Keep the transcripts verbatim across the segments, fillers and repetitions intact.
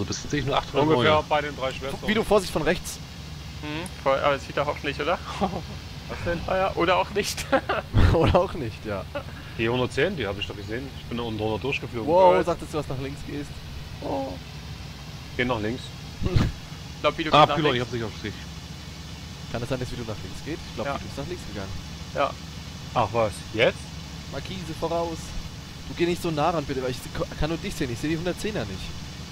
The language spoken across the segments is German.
Also bis jetzt sehe ich nur achthundert Ungefähr neue. bei den drei Schwestern. Wie du, Vorsicht von rechts. Hm, voll, aber das sieht er hoffentlich, oder? Was denn? Ah ja, oder auch nicht. Oder auch nicht, ja. Die hundertzehn, die habe ich doch gesehen. Ich bin da unter hundert durchgeflogen. Wow, Geil. sagtest du, was nach links gehst. Oh. Geh nach links. Ich glaub, wie du Ah, gehst nach Bühler, ich links. hab's nicht auf sich. Kann es sein, dass Video nach links geht? Ich glaube, Ja. Video ist nach links gegangen. Ja. Ach was, jetzt? Markise voraus. Du geh nicht so nah ran, bitte, weil ich kann nur dich sehen. Ich sehe die hundertzehner nicht.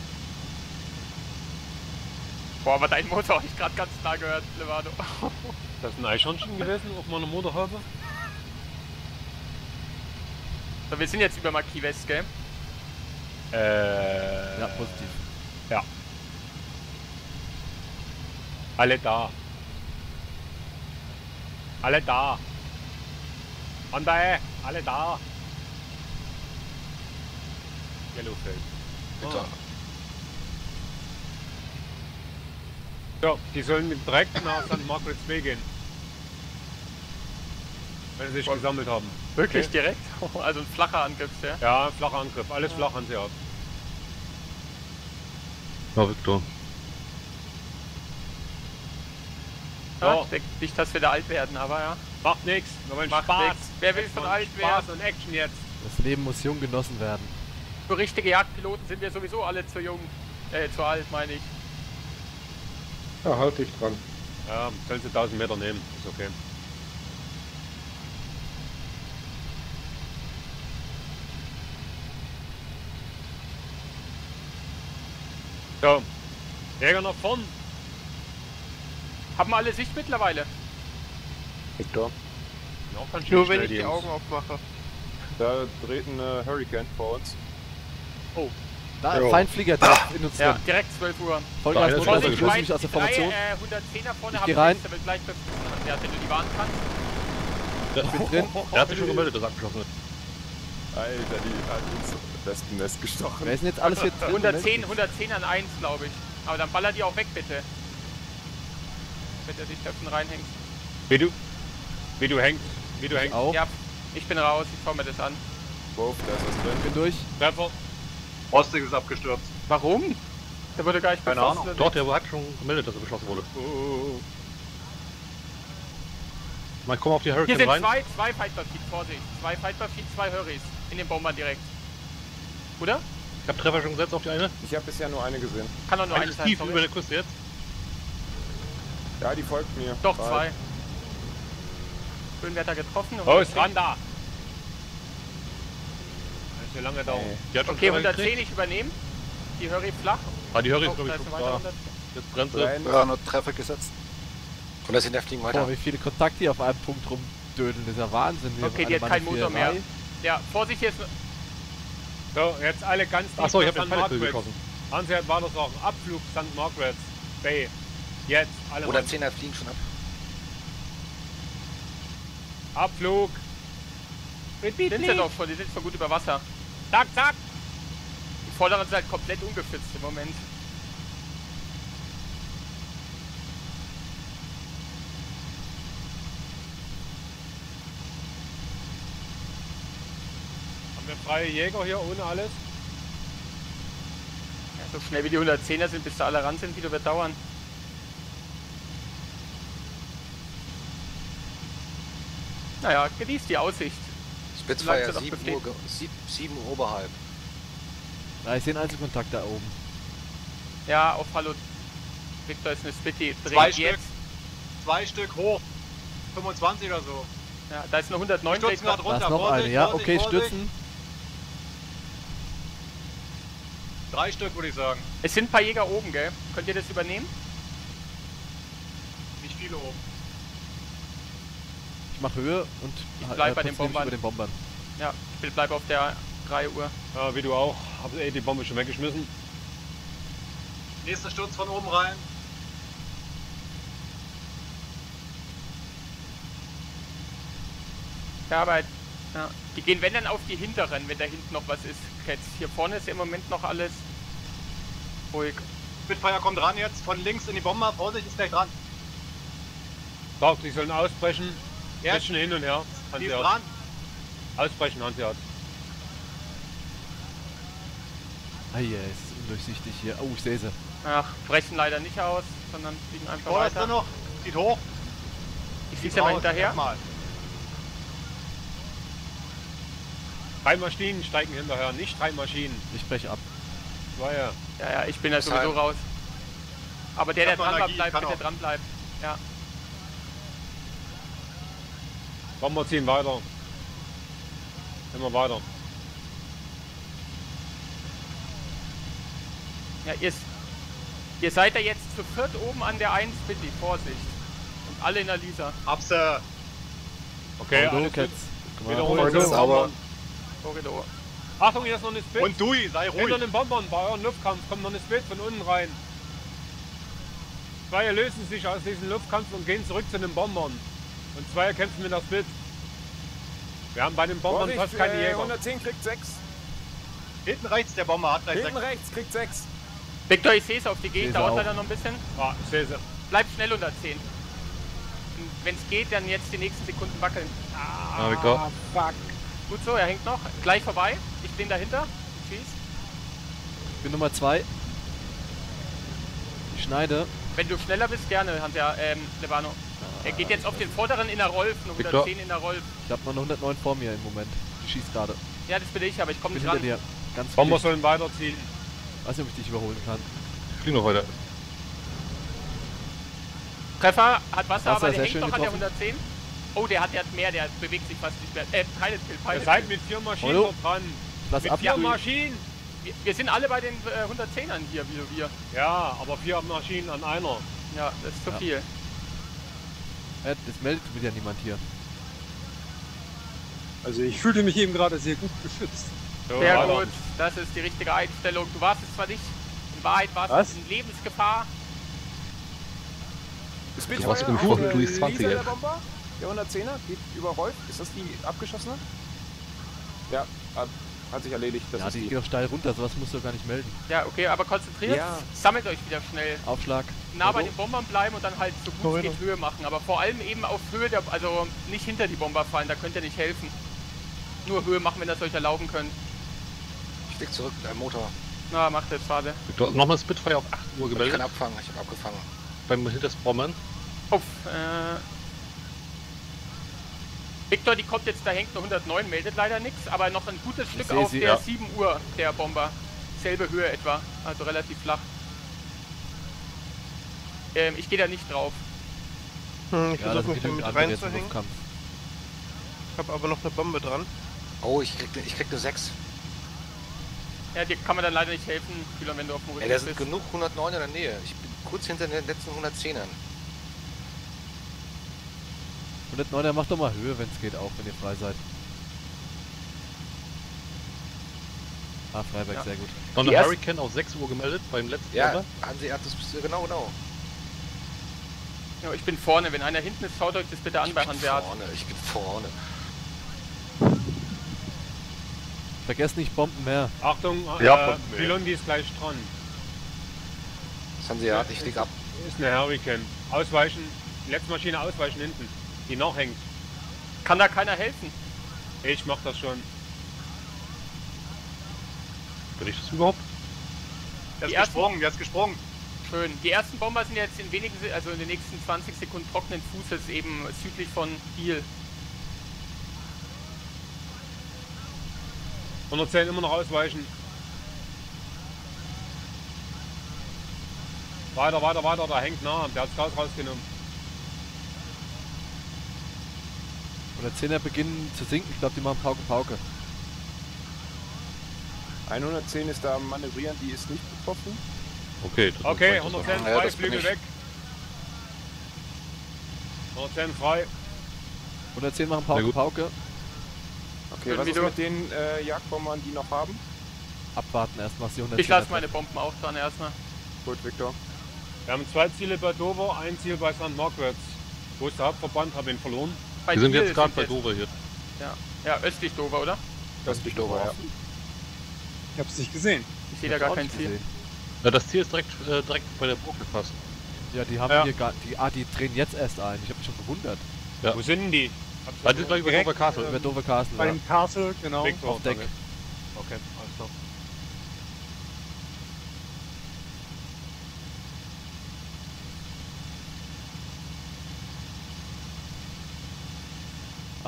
Boah, aber dein Motor habe ich gerade ganz nah gehört, Levado. Das ist ein Eichhörnchen gewesen auf meiner Motorhaube. So, wir sind jetzt über Marquis West, gell? Äh. Ja, positiv. Ja. Alle da. Alle da. Andai, alle da. Yellowfeld. Bitte. Ah. Ja, die sollen mit direkt nach Sankt Margaret's Bay gehen. Wenn sie sich Voll. gesammelt haben. Wirklich Okay. direkt? Also ein flacher Angriff, ja? Ja, flacher Angriff. Alles Ja. flach haben sie ab. Ja, Victor. Ja, So. ich denke nicht, dass wir da alt werden, aber ja. Macht nix. Wir wollen Macht Spaß. nix. Wer will Jetzt von wollen alt Spaß werden? und Action jetzt. Das Leben muss jung genossen werden. Für richtige Jagdpiloten sind wir sowieso alle zu jung. Äh, zu alt, meine ich. Ja, halt dich dran. Ja, sollen sie tausend Meter nehmen. Ist okay. So. Jäger nach vorn. Haben wir alle Sicht mittlerweile? Victor. Ja, ganz schön Nur wenn schnell, ich die Jungs. Augen aufmache. Da dreht ein äh, Hurricane vor uns. Da, Jo. Feindflieger drauf in uns Ja, drin. direkt zwölf Uhr. Vollgas, Da, einer ist Vollgas, schon ich runtergeflogen. löse mich aus der die drei, Formation. äh, hundertzehner vorne Ich haben geh rein. nichts, der wird gleich befreundet. Ja, wenn du die warnen kannst. Der, Ich bin drin. der hat sich schon gemeldet, dass er abgeschossen wird. Alter, die hat ins Wespennest gestochen. Wer ist denn jetzt alles hier drin? hundertzehn, hundertzehn an eins, glaube ich. Aber dann baller die auch weg, bitte. Wenn der sich da schon reinhängt. Wie du, wie du hängst, wie du hängst. Auch. Ja, ich bin raus, ich schau mir das an. Wolf, da ist was Ich drin. bin durch. Treffer. Rostig ist abgestürzt. Warum? Der wurde gar nicht Keine befasst, Ahnung. oder? Doch, der hat schon gemeldet, dass er beschossen wurde. Oh. Man kommt auf die Hier Hurricane sind rein. zwei, zwei Fighter Feed, Vorsicht. Zwei Fighter Feed, zwei Hurries. In den Bombern direkt. Oder? Ich hab Treffer schon gesetzt auf die eine. Ich habe bisher nur eine gesehen. Kann doch nur Eine eine ist sein, tief sorry. über der Küste jetzt. Ja, die folgt mir. Doch, Bald. zwei. Höhenwärter getroffen. Oh, ist dran da. Das ist ja lange dauern. Nee. Die hat schon Okay, Treffer hundertzehn, gekriegt. ich überneme. Die Hurry flach. Ah, die Hurry Oh, ist glaube da ich ist schon ein weiterer da. hundert. Jetzt brennt sie. Rein. Ja, nur Treffer gesetzt. Und da sind der fliegen weiter. Boah, wie viele Kontakte hier auf einem Punkt rumdödeln. Das ist ja Wahnsinn. Wir Okay, haben die alle hat keinen Motor mehr. Manövriererei. Ja, Vorsicht, hier ist... So, jetzt alle ganz tief Achso, ich nach hab den Sankt Pfeilkühl Margaret's. geschossen. Hansi hat weiter sagen. Abflug Sankt Margaret's Bay. Jetzt, alle Oder Mann. Zehner fliegen schon ab. Abflug. Bitte, Sind bitte. sie doch schon, die sind schon gut über Wasser. Zack, zack. Die vorderen sind halt komplett ungeschützt im Moment. Haben wir freie Jäger hier ohne alles? Ja, so schnell wie die hundertzehner sind, bis da alle ran sind, wieder wird dauern. Naja, genießt die Aussicht. Spitfire Solange sie noch sieben besteht. Uhr, ge- sieb- sieben Uhr oberhalb. Ja, ich sehe einen Einzelkontakt da oben. Ja, auf Hallo. Victor ist eine Spitty. Dreht Zwei jetzt. Stück. Zwei Stück hoch. fünfundzwanzig oder so. Ja, da ist eine hundertneun. Stürzen gerade Da runter. ist noch Vorsicht, eine, ja. Vorsicht, Okay, Vorsicht. stützen. Drei Stück würde ich sagen. Es sind ein paar Jäger oben, gell? Könnt ihr das übernehmen? Nicht viele oben. Ich mache Höhe und Ich bleib bei den positioniere mich Bombern. über den Bombern. Ja, ich bleib auf der drei Uhr. Ja, wie du auch. Hab eh die Bombe schon weggeschmissen. Nächster Sturz von oben rein. Ja, aber ja, die gehen wenn dann auf die hinteren, wenn da hinten noch was ist. Jetzt hier vorne ist im Moment noch alles ruhig. Spitfire kommt ran jetzt. Von links in die Bomber. Vorsicht, ist gleich dran. Sagt, die sollen ausbrechen. Ja. Bisschen hin und her. Die Hansi ist hat. dran. Ausbrechen, Hansi hat. Ah, ja, es ist undurchsichtig hier. Oh, ich sehe sie. Ach, brechen leider nicht aus, sondern fliegen einfach Vor ist er weiter. noch. Zieht hoch. Ich fliege ja mal hinterher. Mal. Drei Maschinen steigen hinterher, nicht drei Maschinen. Ich brech ab. Zwei, ja. Ja, ja, ich bin ja Das sowieso heißt- raus. Aber der, der Ich hab noch dran Energie, bleibt, kann bitte auch. dran bleiben. Ja. Bomber ziehen weiter. Immer weiter. Ja, ihr, ihr seid ja jetzt zu viert oben an der eins, bitte, Vorsicht. Und alle in der Lisa. Hab's äh, Okay, Hallo, alles gut. Cats. Guck mal. Wiederholen Sie sauber. Korridor. Achtung, hier ist noch eine Split. und Dui, sei Hinter ruhig. den Bombern bei euren Luftkampf kommt noch eine Split von unten rein. Zwei lösen sich aus diesem Luftkampf und gehen zurück zu den Bombern. Und zwei kämpfen mit der Split. Wir haben bei den Bombern fast keine äh, Jäger. hundertzehn kriegt sechs. Hinten rechts der Bomber hat gleich Hinten sechs. rechts kriegt sechs. Victor, ich sehe es auf die Seh's Gegend, dauert auch. leider noch ein bisschen. Ah, ich sehe sie. Bleib schnell unter zehn. Wenn es geht, dann jetzt die nächsten Sekunden wackeln. Ja, Victor. fuck. Gut so, er hängt noch. Gleich vorbei. Ich bin dahinter. Tschüss. Ich bin Nummer zwei. Ich schneide. Wenn du schneller bist, gerne, Hans-Ja, ähm, Levano. Er geht jetzt auf den vorderen in der Rolf, eine Victor. hundertzehn in der Rolf. Ich habe noch eine hundertneun vor mir im Moment. Die schießt gerade. Ja, das bin ich, aber ich komme Bin nicht hinter ran. dir. Ganz Bomber dicht. sollen weiterziehen. Weiß nicht, ob ich dich überholen kann. Ich fliege noch weiter. Treffer, hat Wasser, Wasser, aber der sehr hängt schön noch an der getroffen. hundertzehn. Oh, der hat, der hat mehr, der bewegt sich fast nicht mehr. Äh, keine Kill, Ihr keine seid Kill. mit vier Maschinen Hallo? dort dran. Lass Mit ab. vier Maschinen. Wir, wir sind alle bei den äh, hundertzehnern hier, wie wir. Ja, aber vier Maschinen an einer. Ja, das ist zu Ja. viel. Äh, das meldet wieder niemand hier. Also ich fühlte mich eben gerade sehr gut beschützt. So, Sehr weiter. gut, das ist die richtige Einstellung. Du warst es zwar nicht, in Wahrheit warst Was? du in Lebensgefahr. Spitfire, warst im auf Vor- der du bist zwanzig, Lisa ey. der Bomber. Der hundertzehner geht über Rolf. Ist das die abgeschossene? Ja, hat, hat sich erledigt. Das Ja, ist die die. geht doch steil runter. Sowas musst du gar nicht melden. Ja, okay, aber konzentriert, Ja. sammelt euch wieder schnell. Aufschlag. Nah bei Hallo? den Bombern bleiben und dann halt so gut es geht Höhe machen. Aber vor allem eben auf Höhe, der, also nicht hinter die Bomber fallen, da könnt ihr nicht helfen. Nur Höhe machen, wenn ihr es euch erlauben könnt. Ich flieg zurück mit einem Motor. Na, macht das, schade. Victor, nochmal Spitfire auf acht Uhr Ich kann gemeldet. abfangen, ich habe abgefangen. Beim Hintersbrommen. Uff, äh... Victor, die kommt jetzt, da hängt eine hundertneun, meldet leider nichts, aber noch ein gutes Stück seh auf sie, der ja. sieben Uhr, der Bomber. Selbe Höhe etwa, also relativ flach. Ähm, ich gehe da nicht drauf. Hm, ich Ja, da versuche sind mich genügend damit andere jetzt im reinzuhängen. Luftkampf. Ich habe aber noch eine Bombe dran. Oh, ich krieg, ne- ich krieg eine sechs. Ja, dir kann man dann leider nicht helfen, Kühler, wenn du auf dem Ey, Rücken da sind bist. genug hundertneun in der Nähe. Ich bin kurz hinter den letzten hundertzehnern. hundertneuner, macht doch mal Höhe, wenn es geht, auch wenn ihr frei seid. Ah, Freiberg, Ja. sehr gut. Noch Die eine erst- Hurricane auf sechs Uhr gemeldet beim letzten Ja, Bomber. Hansi hat das genau, genau. Ja, ich bin vorne, wenn einer hinten ist, schaut euch das bitte an Ich bei bin Hanseat. vorne, ich bin vorne. Vergesst nicht Bomben mehr. Achtung, Ja, äh, Bomben, Pilondi ist gleich dran. Das haben sie ja, ich flieg ab. Ist eine Hurricane. Ausweichen, die letzte Maschine ausweichen hinten, die nachhängt. Kann da keiner helfen? Ich mach das schon. Bin ich das überhaupt? Der Die ist ersten- gesprungen, der ist gesprungen. Schön. Die ersten Bomber sind jetzt in wenigen, Se- also in den nächsten zwanzig Sekunden trockenen Fußes eben südlich von Biel. hundertzehn immer noch ausweichen. Weiter, weiter, weiter, da hängt nah, der hat das Gas rausgenommen. hundertzehner beginnen zu sinken. Ich glaube, die machen Pauke, Pauke. hundertzehn ist da am Manövrieren, die ist nicht betroffen. Okay. das Okay, ist hundertzehn Ja, frei, das bin Flügel ich. weg. hundertzehn frei. hundertzehn machen Sehr Pauke, gut. Pauke. Okay, was ist Video. mit den äh, Jagdbombern, die noch haben? Abwarten erst, was die hundertzehner Ich lasse treffen. meine Bomben auch dran erstmal. Gut, Victor. Wir haben zwei Ziele bei Dover, ein Ziel bei Sankt Margaret's. Wo ist der Hauptverband? Hab ihn verloren. Bei Wir sind Biel jetzt gerade bei jetzt- Dover hier. Ja. ja, östlich Dover, oder? Das ist Dover, ja. Ich hab's nicht gesehen. Ich sehe da Hab's gar auch kein nicht Ziel. gesehen. Ja, das Ziel ist direkt, äh, direkt bei der Burg gefasst. Ja, die haben Ja. hier gar... Die, ah, die drehen jetzt erst ein. Ich habe mich schon gewundert. Ja. Wo sind denn die? Hab's Ah, die sind gleich über Direkt, Dover Castle. Über Dover Castle, Bei ja. dem Castle, genau. Victor auf Deck. damit. Okay, alles klar.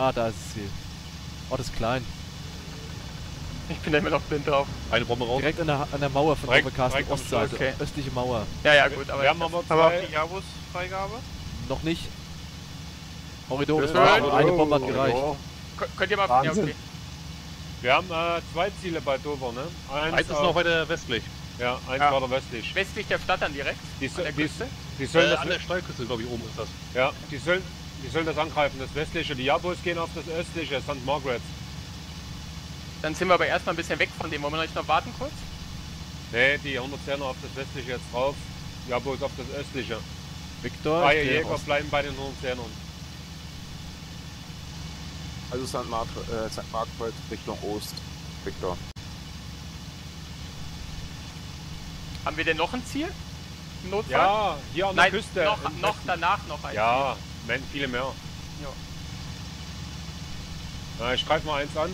Ah, da ist das Ziel. Oh, das ist klein. Ich bin da immer noch blind drauf. Eine Bombe raus. Direkt an der, an der Mauer von Direkt- Overcast, direkt am Ostseite. Schluss, okay. Östliche Mauer. Ja, ja, gut, aber Wir haben aber Haben wir auch zwei, die Javus-Freigabe? Noch nicht. Horridor, Das das war, wird- eine Bombe hat gereicht. Kön- könnt ihr mal... Ja, Wahnsinn. okay. wir haben äh, zwei Ziele bei Dover, ne? Eins, Eins ist auf- noch weiter westlich. Ja, eins Ja. weiter westlich. Westlich der Stadt dann direkt, Die, an so- der die, Küste. die, sollen Äh, das, an der Steilküste, glaube ich, oben ist das. ja, die, sollen, die sollen das angreifen, das westliche. Die Jabos gehen auf das östliche, Sankt Margaret. Dann sind wir aber erstmal ein bisschen weg von dem. Wollen wir noch warten kurz? Ne, die hundertzehner auf das westliche jetzt drauf. Jabos auf das östliche. Victor, Freie ich gehe Jäger raus. bleiben bei den hundertzehnern. Also Sankt Mark, äh, Sankt Margaret Richtung Ost. Victor. Haben wir denn noch ein Ziel? Im Notfall? Ja, hier an Nein, der Küste. noch, im noch Westen. danach noch ein Ja, men, viele mehr. Ja. Na, ich greife mal eins an.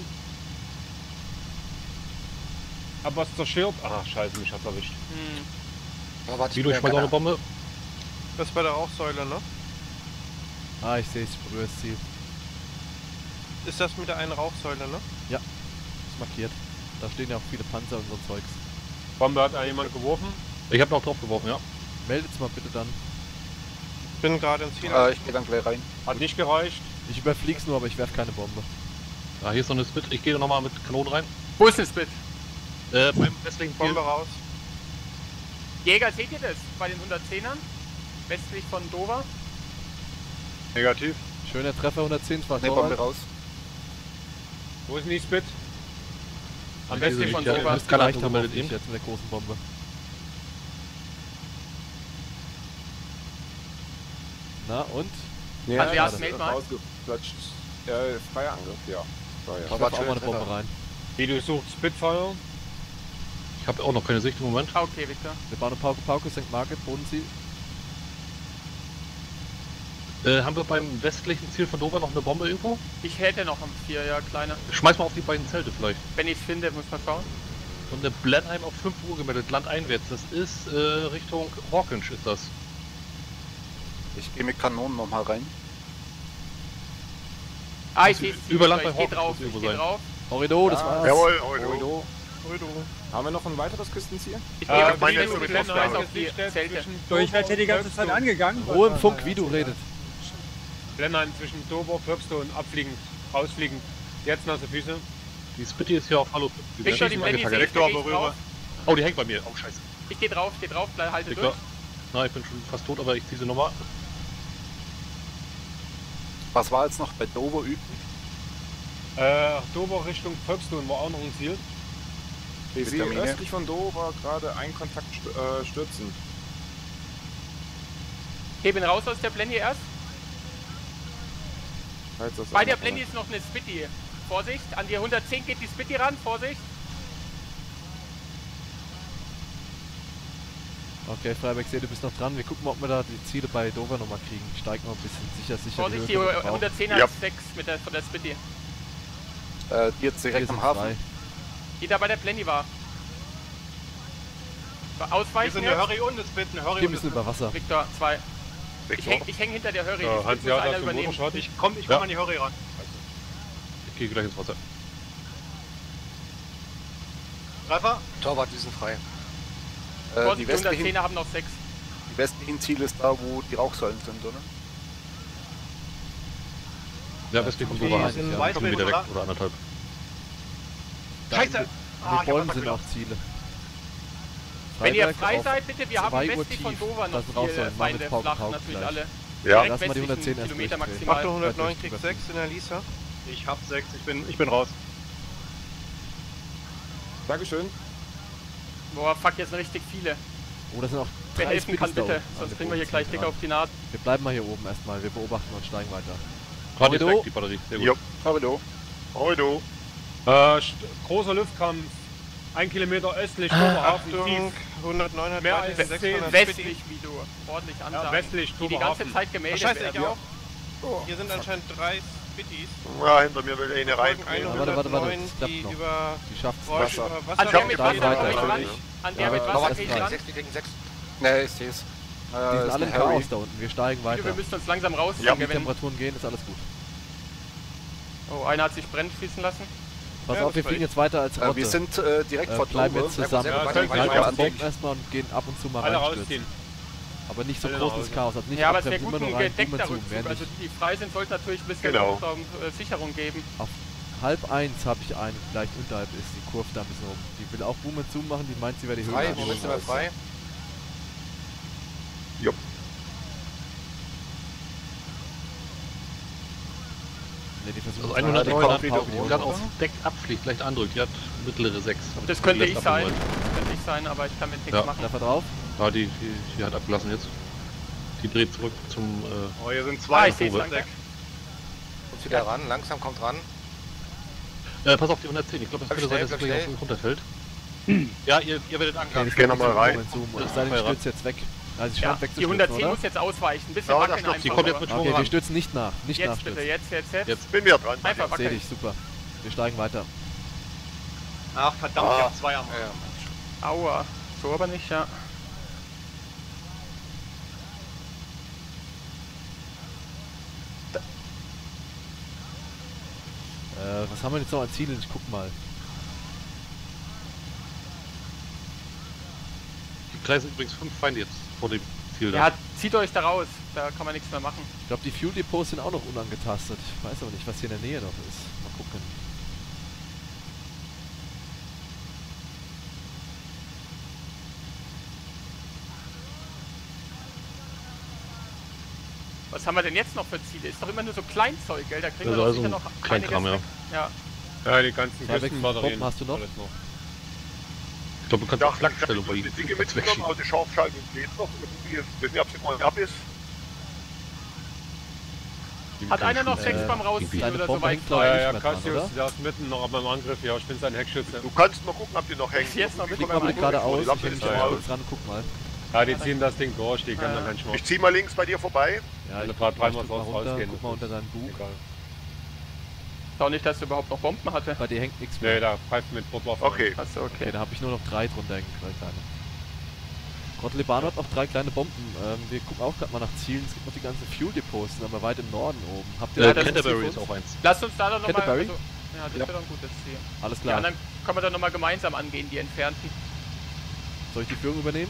Hab was zerstört. Ah, scheiße, mich hat's erwischt. Ziel. Hm. Da warte Wie du, ich schmeiß auch eine Bombe. Das ist bei der Rauchsäule, ne? Ah, ich sehe es, ich berühre das Ziel. Ist das mit der einen Rauchsäule, ne? Ist markiert. Da stehen ja auch viele Panzer und so Zeugs. Bombe hat jemand geworfen. Ich habe noch drauf geworfen, ja. Meldet's mal bitte dann. Bin gerade ins Ziel. Äh, ich gehe dann gleich rein. Hat nicht gereicht. Ich überflieg's nur, aber ich werf keine Bombe. Ah, hier ist noch eine Spit. Ich gehe nochmal mit Kanonen rein. Wo ist denn Split? Äh, beim westlichen Ziel. Bombe raus. Jäger, seht ihr das? Bei den hundertzehnern? Westlich von Dover? Negativ. Schöner Treffer, hundertzehn, zwar Ne, Bombe Torwart. raus. Wo ist denn die Spit? Am Ich besten sehe von nicht, ja. Dover. Müsste gereicht Gereicht haben, haben meldet hoffentlich ihm. jetzt mit der großen Bombe. Na und? Ja, Also, ja, das meld ist mal. rausgeflatscht. Äh, freier Angriff, ja. Freier. Ich Aber werf auch schön mal eine Bombe Treffer. rein. Wie du suchst Spitfire. Ich habe auch noch keine Sicht im Moment. Ah, okay, Victor. Wir bauen eine Pauke, Pauke, Sankt Margaret, Bodenziel. Äh, haben wir beim westlichen Ziel von Dover noch eine Bombe irgendwo? Ich hätte noch am vier, ja, kleine. Schmeiß mal auf die beiden Zelte vielleicht. Wenn ich es finde, muss man schauen. Und der Blenheim auf fünf Uhr gemeldet, landeinwärts. Das ist äh, Richtung Hawkinge ist das. Ich gehe mit Kanonen nochmal rein. Ah, ich sehe es. Über Land bei Ich gehe Hawkins drauf, muss ich irgendwo gehe sein. drauf. Horrido, das war's. Jawohl, Oido. Oido. Haben wir noch ein weiteres Küstenziel? Ich Äh, gehe auf meine die ist sowieso Blenheim aufgegangen. auf die Zelte. So, ich werde hier die ganze Zeit angegangen. Ruhe im Funk, wie du redet. Blenheim zwischen Dover, Folkestone, abfliegend, rausfliegend. Jetzt nasse Füße. Die Spitty ist hier auf Hallo. Die Victor, die schießen Blenny angetackert. sehe ich, da gehe ich drauf. Oh, die hängt bei mir. Oh, scheiße. Ich gehe drauf, geh drauf, bleib, halte Victor. durch. Na, ich bin schon fast tot, aber ich ziehe sie nochmal. Was war jetzt noch bei Dover übrig? Äh, Dover Richtung Folkestone war auch noch ein Ziel. Ich sehe Vitamine. östlich von Dover gerade einen Kontakt st äh, stürzen. Heben raus aus der Blenny erst. Falls das Bei auch der noch Blenny ist noch eine Spitty. Vorsicht, an die hundertzehn geht die Spitty ran, Vorsicht. Okay, Freiberg, sehe, du bist noch dran. Wir gucken mal, ob wir da die Ziele bei Dover nochmal kriegen. Steig mal ein bisschen sicher, sicher. Vorsicht, die Höhe von der Bauch. hundertzehner Ja. ist sechs mit der, von der Spitty. Äh, die jetzt Hier direkt sind am Hafen. zwei. Die da bei der Blenny war. Wir Ausweichen sind jetzt. eine Hurry und Spit, eine Hurry Hier und bist du über Wasser. Victor, zwei. Ich Victor. häng, ich häng hinter der Hurry. Ja, die Spitty Hansi muss hat einer das im übernehmen. Motorshot. Ich komm, ich komm Ja. an die Hurry ran. Ich gehe gleich ins Wasser. Treffer? Torwart, die sind frei. Äh, die, Vorsicht, die westlichen, hundertzehner haben noch sechs. die westlichen Ziele ist da, wo die Rauchsäulen sind, oder? Ja, westlich von Okay, Dover. ja, Ein ja. Weiß Kilometer weg oder? oder anderthalb. Scheiße! Die Ah, ich hab Bäume was sind gedacht. auch Ziele. Wenn ihr Freiberg frei auf seid, bitte, wir haben zwei Uhr westlich von tief. Dover Da noch sind raus viele sollen. Machen Feinde, wir Pauken, flach Pauken natürlich gleich. alle. Ja. Direkt Lass mal die westlich hundertzehn einen erst Kilometer durchdrehen. maximal. Achtung, hundertneun Weit kriegt durchbrechen. sechs in der Lisa. Ich hab sechs, ich bin, ich bin raus. Dankeschön. Boah, fuck, jetzt sind richtig viele. Oh, das sind auch Wer drei helfen kann, Spitties da bitte. unten an Sonst den kriegen wir hier gleich Bodenzielen dick auf die Naht. dran. Wir bleiben mal hier oben erstmal. Wir beobachten und steigen weiter. Gerade ist Horrido. weg, die Batterie. Sehr gut. Jo. Horrido. Horrido. Äh, st- großer Luftkampf. Ein Kilometer östlich, Doverhafen, Achtung, tief. hundertneun hat Mehr weiter als die zehn. sechshundert Westlich, wie du ordentlich Ja, ansagst. westlich, die die ganze Doverhafen. Zeit Ach, gemeldet scheiße, ich werden. auch. Hier sind anscheinend drei Spitties. Ja, hinter mir will eine rein. Folgen eine Ja, warte, warte, warte, hundertneun, das klappt die noch. über Die schafft's. Geräusche Wasser. über An Wasser der mit Steig Wasser weiter, gehe ich ran. natürlich. An der Ja, mit aber Wasser das gehe ich ist ran. sechs gegen sechs. Ne, ich seh's. Äh, Die sind alle im Chaos da unten. Wir steigen Wir weiter. müssen uns langsam raus. Ja, Wenn die Temperaturen gehen, ist alles gut. Oh, einer hat sich brennend schießen lassen. Pass Ja, auf, wir das fliegen jetzt weiter als Äh, Rotte. wir sind äh, direkt äh, vor bleiben Dove. jetzt zusammen. Ja, Ja, sehr könnt gut, ihr weiter, Halten weiter, die weiter. Bomben erstmal und gehen ab und zu mal Alle reinstürzen. rausziehen. Aber nicht so Alle nach großes Hause. Chaos. Also nicht Ja, aber es wäre abbremsen, gut, immer ein nur rein, gedeckter Boomer zoomen, Rückzug. mehr Also nicht. die frei sind, sollten natürlich ein bisschen Genau. Luft, äh, Sicherung geben. Auf halb eins habe ich einen, leicht unterhalb ist die Kurve da ein bisschen oben. Die will auch Boomer Zoom machen, die meint, sie wäre die Frei, Höhe. Moment, sind wir frei. Nee, die versuchen Also es hundertneun gerade hat wieder hoch. gerade auf Deck abfliegt, leicht andrückt. Die hat mittlere sechs. Das könnte Die ich lässt sein. abgeholt. Das könnte ich sein, aber ich kann mit nichts Ja. machen. Treffer drauf. Ja, die, die, die hat abgelassen jetzt. Die dreht zurück zum... Äh, Oh, hier sind Ah, zwei ich sehe es auf lang Deck. weg. Kommt wieder ran, langsam kommt ran. äh, pass auf die hundertzehn. Ich glaube, das Bleib könnte sein, schnell, dass es bleib gleich auf runterfällt. Ja, ihr, ihr werdet angegangen. Ich geh nochmal rein. Es sei denn, die stürzt jetzt weg. Also sie Ja, scheint die wegzustürzen, hundertzehn oder? muss jetzt ausweichen. Ein bisschen Ja, wackeln das stoppt. einfach. Die kommt jetzt aber- mit Schwung Okay, wir ran. stürzen nicht nach. Nicht Jetzt nachstürzen. bitte, jetzt, jetzt, jetzt. Jetzt. Bin wieder dran. Einfach Seh wackeln. dich, super. Wir steigen weiter. Ach, verdammt, ich hab zwei am Ja. Aua. So aber nicht, ja. Äh, was haben wir jetzt noch an Zielen? Ich guck mal. Die kreisen übrigens fünf Feinde jetzt vor dem Ziel da. Ja, zieht euch da raus. Da kann man nichts mehr machen. Ich glaube, die Fuel Depots sind auch noch unangetastet. Ich weiß aber nicht, was hier in der Nähe noch ist. Mal gucken. Was haben wir denn jetzt noch für Ziele? Ist doch immer nur so Kleinzeug, gell? Da kriegen Also wir doch also sicher ein noch Kleinkram, einiges ja. weg. Ja. Ja, die ganzen Zwei Küstenbatterien. Bomben hast du noch? Alles noch. Ich glaube, du kannst Ja, auch Flakstellung bei die ihnen Dicke jetzt mitgenommen, wegschieben. aber die Scharfschaltung geht noch. Ich weiß nicht, ob sie mal ab ist. Hat einer noch sechs Äh, beim Rausziehen deine oder so Bombe weit hängt, glaub frei? ich, Ja, ja, nicht mehr dran, Cassius, oder? der ist mitten noch beim Angriff. Ja, ich bin sein Heckschütze. Du kannst mal gucken, ob die noch hängen. Ist jetzt noch mit Flieg beim mal Angriff? gerade aus. Die Ich Lampe häng ist mich ja mal aus. kurz ran, guck mal. Ja, die ziehen das Ding durch. Die können Ja. da keinen Schmuck. Ich zieh mal links bei dir vorbei. Ja, Wenn ich du gerade dreimal guck mal raus- runter, rausgehen guck mal unter deinem Buch. Egal. Schau nicht, dass er überhaupt noch Bomben hatte. Bei dir hängt nichts Nee, mehr. da pfeift mit Butler. Okay. Achso, Okay, okay. da habe ich nur noch drei drunter hängen, drei kleine. Rotlebano hat noch drei kleine Bomben. Ähm, wir gucken auch gerade mal nach Zielen. Es gibt noch die ganzen Fuel Depots, sind aber weit im Norden oben. Habt ihr Äh, da das Canterbury Ziel ist für uns? auch eins. Lasst uns da doch nochmal. Canterbury? Also, ja, das wäre doch ein gutes Ziel. Alles Die klar. anderen können wir dann nochmal gemeinsam angehen, die entfernten. Soll ich die Führung übernehmen?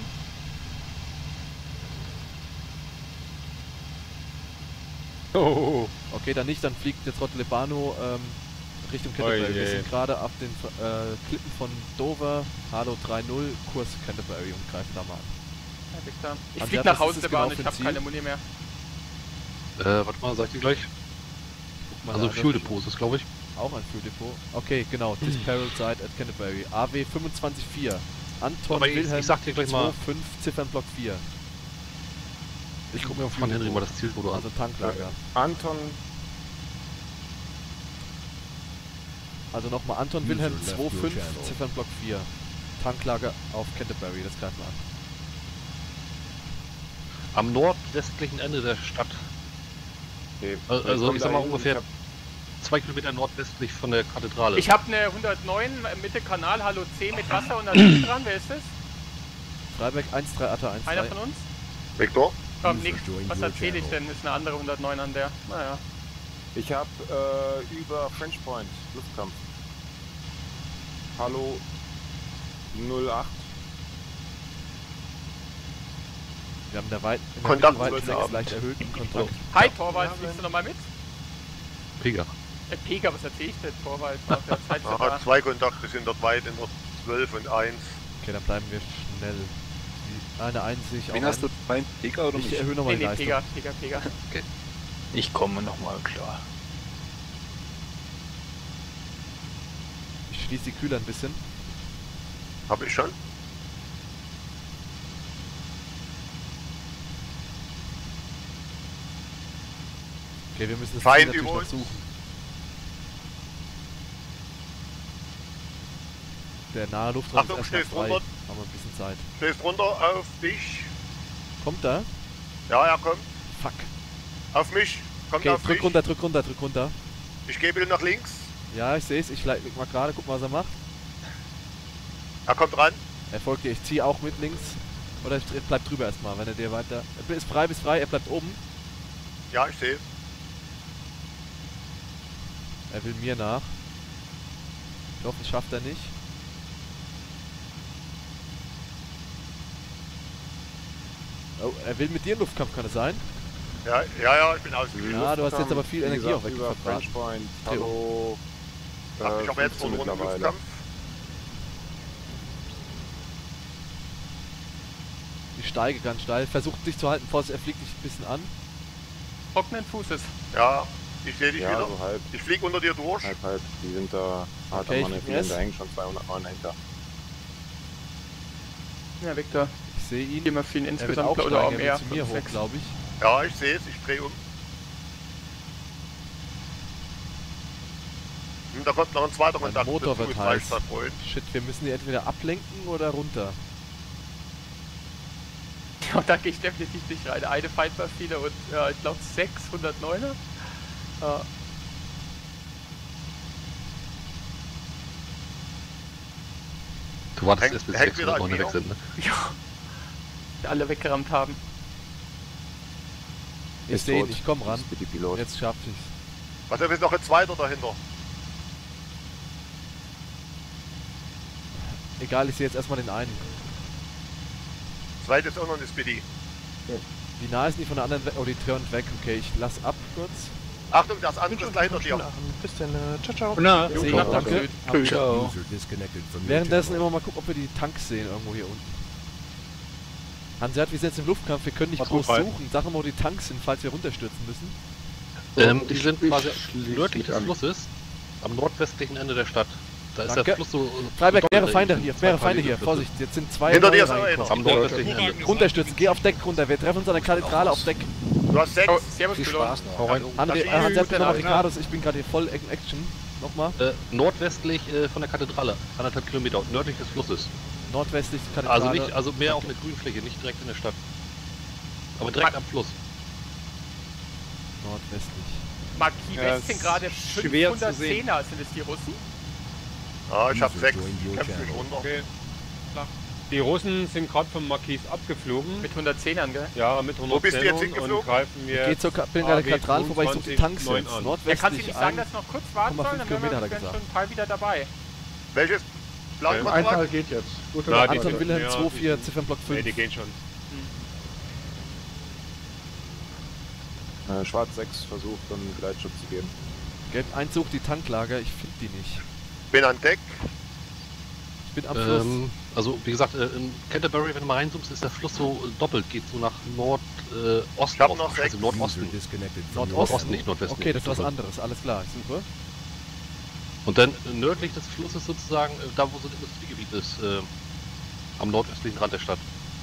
Oh, Okay, dann nicht, dann fliegt jetzt Rotlebano ähm, Richtung Canterbury. Oje. Wir sind gerade auf den äh, Klippen von Dover, Halo drei null, Kurs Canterbury und greifen da mal an. Ja, Victor. Ich Also, flieg ja, nach was Hause, ist es der genau Bahn, für ich ein habe Ziel? keine Muni mehr. Äh, warte mal, sag ich dir gleich. Guck mal, Also da- Fuel Depot ist das, glaube ich. Auch ein Fuel Depot. Okay, genau. Disparate Site at Canterbury. A W fünfundzwanzig vier. Anton Aber ich- Wilhelm ich sag dir gleich mal- zwei fünf Ziffernblock vier. Ich gucke mir auf Mann Henry mal das Zielfoto an. Also Tanklager. Anton, Also nochmal Anton Wilhelm zwei fünf Ziffernblock vier. Tanklager auf Canterbury, das greifen wir an. Am nordwestlichen Ende der Stadt. okay. Also, also komm ich sag mal dahin. ungefähr Ich hab- zwei Kilometer nordwestlich von der Kathedrale. Ich habe eine hundertneun Mitte Kanal, Hallo C mit Wasser und Asyl dran. Wer ist das? Freiberg eins drei Atta eins Einer drei. von uns? Victor? Komm, nix. Was erzähle ich denn? Ist eine andere hundertneun an der. Naja. Ich habe äh, über French Point Luftkampf. Hallo null acht. Wir haben in der weiten, in der Kontakt mittelweiten heute sechs Abend. leicht erhöhten Kontakt. Hi Torwald, fliegst du nochmal mit? Pega. Äh, Pega, was erzähle ich denn? Torwald, auf der Zeit ist er Aha, da. zwei Kontakte sind dort weit in der zwölf und eins. Okay, dann bleiben wir schnell. Die eine eins sehe ich auch Wen hast du an. beim Pega oder Ich mich? erhöhe nochmal Nee, die nee, Leistung. Pega, Pega, Pega. Ich komme nochmal, klar. Ich schließe die Kühler ein bisschen. Hab ich schon. Okay, wir müssen das Feind Ziel natürlich über noch uns. suchen. Der nahe Luftraum Achtung, ist erstmal stehst frei. runter. Haben wir ein bisschen Zeit. Stehst runter auf dich. Kommt da? Ja, er kommt. Fuck. Auf mich. Kommt Okay, auf drück mich. runter, drück runter, drück runter. Ich gebe ihn nach links. Ja, ich sehe es. Ich leite mal gerade, guck mal, was er macht. Er kommt ran. Er folgt dir. Ich ziehe auch mit links. Oder ich dreh- bleib drüber erstmal, wenn er dir weiter... Er ist frei, bist frei, er bleibt oben. Ja, ich sehe. Er will mir nach. Ich hoffe, das schafft er nicht. Oh, er will mit dir in Luftkampf, kann es sein? Ja, ja, ja, ich bin ausgewiesen. Ja, du hast jetzt aber viel Wie Energie gesagt, auch über weggebracht. French Point, Hallo. Ach, ich habe jetzt von Runde Luftkampf. Ich steige ganz steil. Versuch dich zu halten, Voss, er fliegt dich ein bisschen an. Trockenen Fußes. Ja, ich sehe dich Ja, wieder. so halb. Ich fliege unter dir durch. Halb, halb. Die sind da hart Okay, am ich Manövrieren, yes. da hängen schon zweihundertneun dahinter. Ja, Victor. Ich sehe ihn. Geh mal viel Er wird insgesamt auch oder auch steigen, er mehr. will zu mir hoch, glaube ich. Ja, ich sehe es, ich drehe um. Hm, da kommt noch ein zweiter Mein Kontakt. Motor mit wird Fuß, heiß. Freistadt-Freund. Shit, wir müssen die entweder ablenken oder runter. Ja, da gehe ich definitiv nicht rein. Eine Feindmaschine und ja, ich glaube sechshundertneuner. Ja. Du wartest Hängt- erst bis hängt wieder sechshundertneun an weg sind, ne? Ja. Die alle weggerammt haben. Ich Ist sehe ihn, tot. ich komm ran. Ist bitte Pilot. Jetzt schaff ich's. Was, da ist noch ein zweiter dahinter. Egal, ich sehe jetzt erstmal den einen. Zweites auch noch eine Speedy. Wie nah ist die von der anderen weg? Oh, die turnt weg. Okay, ich lass ab kurz. Achtung, das andere ist gleich hinter dir. Bis dann, äh, ciao, ciao. Na, Sehe ich, klar, danke. absolut. Ciao. Währenddessen immer mal gucken, ob wir die Tanks sehen irgendwo hier unten. Hansert, wir sind jetzt im Luftkampf, wir können nicht Was groß gut rein. suchen. Sag mal, wo die Tanks sind, falls wir runterstürzen müssen. Ähm, die sind ich quasi schließ nördlich mich des an. Flusses, am nordwestlichen Ende der Stadt. Da ist Danke. der Fluss so... Freiberg, so mehrere doppelt- Feinde hier, zwei mehrere Feinde hier. Flüsse. Vorsicht, jetzt sind zwei Hinter dir neue ist aber reingekommen. Am nordwestlichen Ende. Runterstürzen, geh auf Deck runter. Wir treffen uns an der Kathedrale auf Deck. Du hast sechs. Oh, servus, Viel Pilot. Spaß noch. Hau rein. André, Das äh, Hansert, ist nochmal gut, Ricardos, ich bin gerade hier voll in Action. Nochmal, Äh, nordwestlich äh, von der Kathedrale, anderthalb Kilometer, nördlich des Flusses. nordwestlich Kathedrale. Also nicht, also mehr auf eine Grünfläche, nicht direkt in der Stadt. Aber direkt am Fluss. Nordwestlich. Marquis Ja, West sind ist gerade schwer zu sehen. fünfhundertzehner. Sind es die Russen? Ja, ich hab sechs. Kämpf mich runter. Okay. Die Russen sind gerade vom Marquis abgeflogen. Mit hundertzehnern, gell? Ja, mit Wo bist du jetzt hundertzehn und hingeflogen? greifen wir. Geht zur Ka- bin gerade A W Kathedrale vorbei, ich suche die Tanks neun jetzt. an. Ja, kannst du Nordwestlich nicht sagen, ein. dass wir noch kurz warten Komma sollen? fünf Dann wären wir Kilometer, hat er dann gesagt. schon ein paar wieder dabei. Welches? Ein Plankontrakt? Teil geht jetzt. Gute Na, die- Anton Nachricht. Wilhelm ja, zwei vier, die- Ziffernblock Nee, fünf. die gehen schon. Äh, Schwarz sechs versucht, dann Gleitschutz zu geben. Gelb eins sucht die Tanklager, ich finde die nicht. Bin an Deck. Ich bin am Fluss. Ähm, also wie gesagt, äh, in Canterbury, wenn du mal reinzoomst, ist der Fluss so äh, doppelt, geht so nach Nordosten, äh, Osten Ich hab aus. noch sechs. Also Nordosten. Nordosten, Nordosten, nicht Nordwesten. Okay, das ist was Doppelt. anderes, alles klar, ich suche. Und dann äh, nördlich des Flusses sozusagen, äh, da wo so ein Industriegebiet ist, äh, am nordöstlichen Rand der Stadt.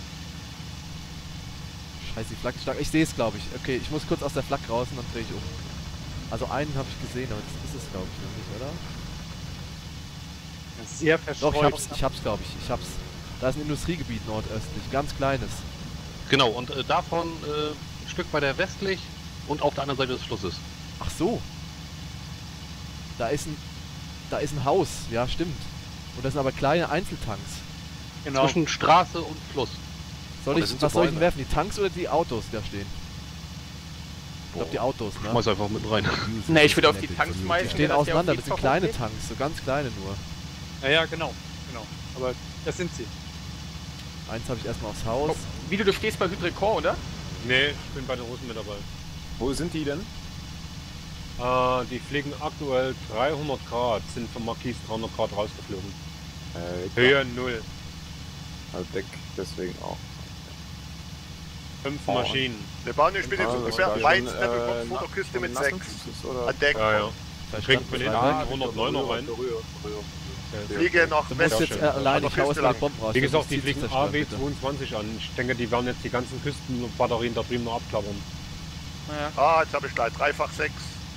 Scheiße, die Flagge ist stark. Ich sehe es, glaube ich. Okay, ich muss kurz aus der Flak raus und dann drehe ich um. Also einen habe ich gesehen, aber das ist es, glaube ich, noch nicht, oder? Sehr Doch, verstreut. ich hab's, ich hab's, glaube ich. Ich hab's. Da ist ein Industriegebiet nordöstlich, ganz kleines. Genau, und äh, davon äh, ein Stück weiter westlich und auf der anderen Seite des Flusses. Ach so. Da ist ein, da ist ein Haus, ja, stimmt. Und das sind aber kleine Einzeltanks. Genau. Zwischen Straße und Fluss. Soll Oh, das ich, sind was so soll ich denn Bäume. werfen? Die Tanks oder die Autos, die da stehen? Ich glaube die Autos, ne? Schmeiß einfach mit rein. Ne, ich würde auf die Tanks schmeißen. Die stehen dass der auf auseinander, jeden das sind Fall kleine hochgeht. Tanks, so ganz kleine nur. Ja, ja, genau. genau. Aber das sind sie. Eins habe ich erstmal aufs Haus. Oh, wie du, du stehst bei Hydricor, oder? Nee, ich bin bei den Russen mit dabei. Wo sind die denn? Äh, die fliegen aktuell dreihundert Grad, sind vom Marquis dreihundert Grad rausgeflogen. Äh, Höhe null. Halb Deck, deswegen auch. Fünf Oh. Maschinen. Der Bahn, ich bin jetzt Ah, ungefähr das war weit schon, Level äh, vor der Küste mit Nassen sechs. ist es, oder? An Deck. Ja, ja. Verstanden, Kriegt von den Freiberg. hundertneuner rein. Fliege nach Du musst Westen. jetzt äh, schön. allein, An ich der hau Küste erstmal lang. Bomben raus. Wie ich gesagt, muss die Ziel fliegen zerstören, A W bitte. zweiundzwanzig an. Ich denke, die werden jetzt die ganzen Küstenbatterien da drüben noch abklappern. Naja. Ah, jetzt habe ich gleich dreifach sechs.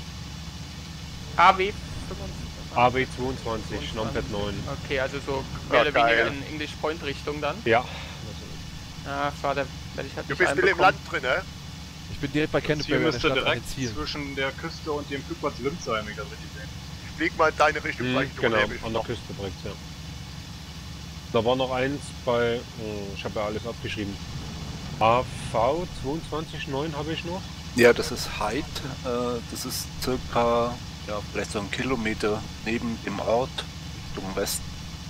A W fünfundzwanzig. A W zweiundzwanzig, Schnampet neun. Okay, also so mehr Ja, oder weniger geil. in English Point Richtung dann. Ja. Ja, schade, werde ich halt Du nicht bist still im einbekommen. Land drin, ne? Ich bin direkt bei Ziel Canterbury an der müsste Stadt an den direkt Zielen. zwischen der Küste und dem Flugplatz Lind sein, wenn ich das richtig sehe. Ich flieg mal in deine Richtung, Hm, vielleicht genau, überlebe ich an der noch. Küste direkt, ja. Da war noch eins bei, oh, ich habe ja alles abgeschrieben. A V zweiundzwanzig neun habe ich noch. Ja, das ist Hyde. Äh, das ist circa Ja, vielleicht so einen Kilometer neben dem Ort, Richtung Westen.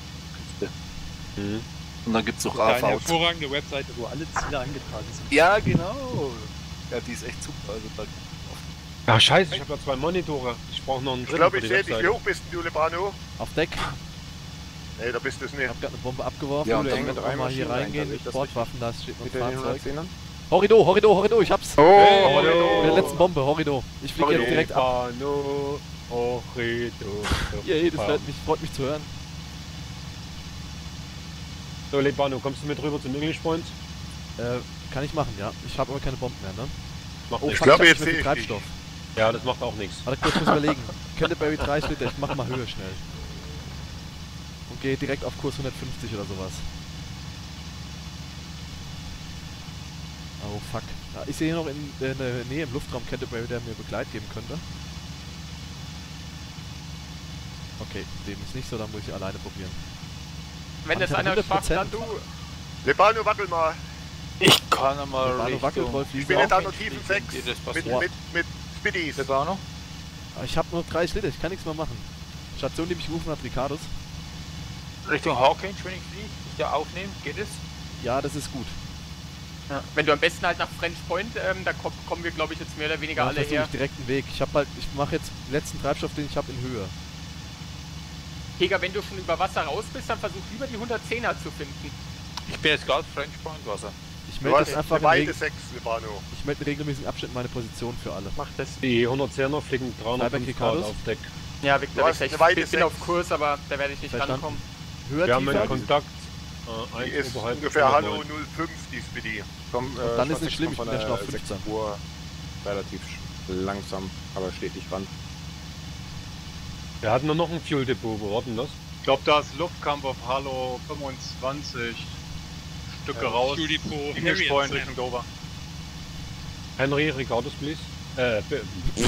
Mhm. Und dann gibt es noch Eine A V. hervorragende Webseite, wo alle Ziele eingetragen sind. Ja, genau. Ja, die ist echt super. Also da Ach scheiße, ich habe ja zwei Monitore. Ich brauche noch einen Ich dritten glaube, für ich die sehe dich. Wie Webseite. hoch bist du, Lebano? Auf Deck. Nee, da bist du es Ich nicht. hab grad eine Bombe abgeworfen. Ja, und wir dann können mit auch drei mal hier Maschinen reingehen rein, mit das Bordwaffen, da steht noch Mit ein den Fahrzeug. hundertzehnern? Horrido, Horrido, Horrido, ich hab's! Oh, Hey, Mit Horrido. der letzten Bombe, Horrido. Ich fliege jetzt direkt ab. Lebano, Horrido. Yay, das freut mich, freut mich zu hören. So, Lebano, kommst du mit rüber zum English Point? Äh, kann ich machen, ja. Ich habe aber keine Bomben mehr, ne? Macht Oh, nichts. fuck, glaube, hab jetzt nicht mehr sehe viel ich dich. Treibstoff. Ja, das macht auch nichts. Warte kurz, muss überlegen. Canterbury drei Liter, ich mach mal Höhe schnell. Und gehe direkt auf Kurs hundertfünfzig oder sowas. Oh fuck. Ja, ich sehe hier noch in, in der Nähe im Luftraum Canterbury, der mir Begleit geben könnte. Okay, dem ist nicht so, dann muss ich alleine probieren. Wenn das Mann, einer hundert schafft, dann Prozent. du. Lebano, wackel mal. Ich kann einmal Lebano wackelt, Richtung... Wolf, Ich liegt bin auf. in der Tiefen Wie sechs. dir das Mit, passiert? mit, mit Spiddies. Lebano? Aber ich habe nur dreißig Liter, ich kann nichts mehr machen. Station, die mich gerufen hat, Ricardos. Richtung Hawkinge, wenn ich fliege? Ich da aufnehmen? Geht es? Ja, das ist gut. Ja. Wenn du am besten halt nach French Point, ähm, da komm, kommen wir glaube ich jetzt mehr oder weniger Ja, alle versuche her. ich direkt einen Weg. Ich habe halt, ich mache jetzt den letzten Treibstoff, den ich habe, in Höhe. Heger, wenn du schon über Wasser raus bist, dann versuch lieber die hundertzehner zu finden. Ich bin jetzt gerade French Point Wasser. Ich Du melde hast jetzt eine einfach in, weite reg sechs, Lebano. ich melde in regelmäßigen Abständen meine Position für alle. Mach das. Die hundertzehner fliegen dreihundertfünf Grad Ricardos? auf Deck. Ja, Victor, Du hast ich eine weite bin, bin sechs. auf Kurs, aber da werde ich nicht Verstanden. rankommen. Höher, Wir haben tiefer. einen Kontakt. Äh, Die eins ist oberhalb ungefähr Hallo hundertneun. null fünf, die Spiddy. Komm, äh, dann ist Schwarz nicht schlimm, kommt ich bin ja von schon auf der fünfzehn. sechs Uhr relativ sch- langsam, aber stetig ran. Wir hatten nur noch ein Fuel Depot, wo war denn das? Ich glaube, da ist Luftkampf auf Hallo fünfundzwanzig. Stücke Ja, raus. Fuel Depot, English Harriet Point Sam. Richtung Dover. Henry, Ricardos, please. Äh, b-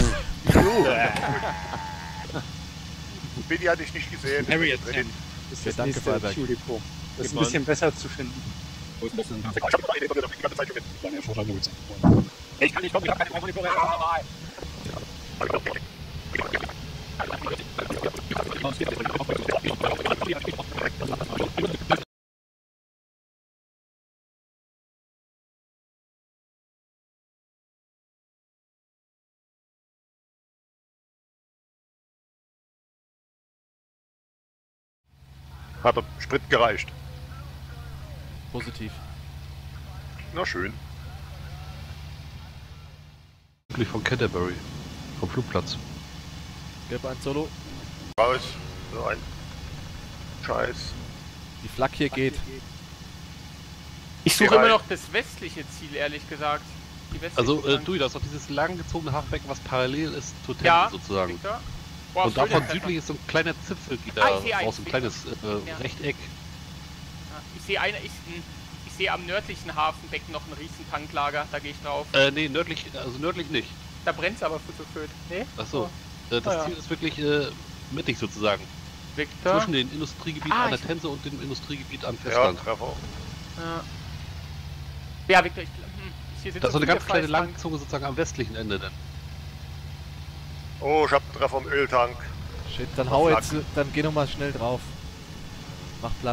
Spiddy hatte ich nicht gesehen. Harriet Drin. Sam. Das ist Ja, das danke, nächste Freiberg. Fuel Depot. Das ist Gib ein bisschen besser zu finden. Ich hab die ganze Zeit gefunden. Ich kann nicht kommen, ich hab keine Monitor. Hat der Sprit gereicht. Positiv. Na schön. Wirklich von Canterbury. Vom Flugplatz. Gelb ein Solo. Raus. So ein Scheiß. Die Flak hier geht. Ich suche Drei. immer noch das westliche Ziel, ehrlich gesagt. Die westliche Also, äh, Flanke. du, da ist doch dieses langgezogene Haffbecken, was parallel ist zur Thames ja, sozusagen. Victor. Boah, Und voll der davon Treffer. südlich ist so ein kleiner Zipfel, die Ah, da ich sehe einen, raus, ein Victor. kleines äh, Ja. Rechteck. Ja, ich sehe eine, ich, hm, ich sehe am nördlichen Hafenbecken noch ein riesen Tanklager, da gehe ich drauf. Äh, nee, nördlich, also nördlich nicht. Da brennt es aber zu Föt. Nee? Achso. Äh, das Ah, ja. Ziel ist wirklich äh, mittig sozusagen. Victor? Zwischen dem Industriegebiet Ah, an der ich- Themse und dem Industriegebiet am Ja, Festland. Treffer. Ja. Ja, Victor, ich, hm, hier sind Das ist so eine ganz kleine Fleißtank. Langzunge sozusagen am westlichen Ende dann. Oh, ich hab einen Treffer im Öltank. Shit, dann hau Flak. jetzt, dann geh nochmal schnell drauf. Mach platt.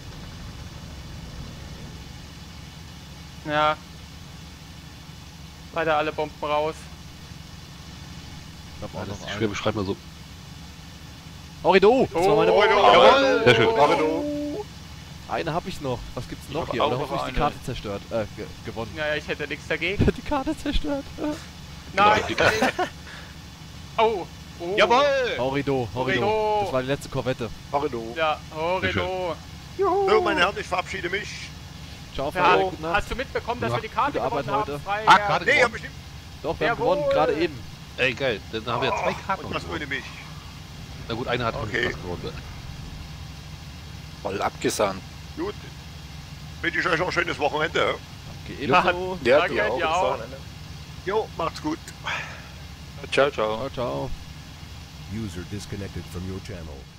Ja. Weiter alle Bomben raus. Ich glaub Ja, auch das noch ist schwer eine. beschreibt man so. Horrido! Das war meine Horrido, Bombe. jawohl. Sehr schön. Horrido. Eine hab ich noch. Was gibt's noch hab hier? auch Oder noch hoffentlich die eine. Karte zerstört. Äh, ge gewonnen. Ja, ja, ich hätte nichts dagegen. Die Karte zerstört. Nein! Oh! Oh! Jawohl! Horrido, Horrido. Horrido. Das war die letzte Korvette. Horrido. Ja, Horrido! So, meine Herren, ich verabschiede mich. Ciao, Ja, Freiberg, gute Nacht. hast du mitbekommen, dass Ja, wir die Karte gute Arbeit gewonnen haben? heute. Frei, Ah, ja. Karte Nee, hab gewonnen. ich nicht. Doch, wir haben Jawohl. gewonnen, gerade eben. Ey, geil. Dann haben wir ja zwei Karten. Und was noch. ohne mich. Na gut, einer hat Okay. okay. gewonnen. Voll abgesandt. Gut. Wünsche ich euch noch ein schönes Wochenende. Okay, ebenso. Ja, Danke, du auch. dir auch. Jo, macht's gut. Ciao, ciao. Ciao, ciao. User disconnected from your channel.